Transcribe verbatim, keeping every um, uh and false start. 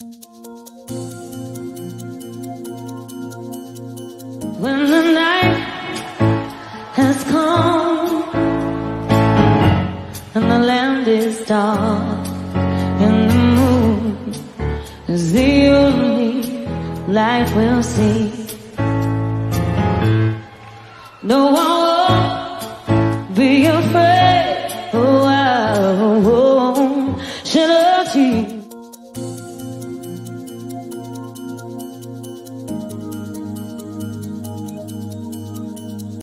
When the night has come and the land is dark and the moon is the only light we'll see, no one will be afraid. Oh, I won't shed a tear.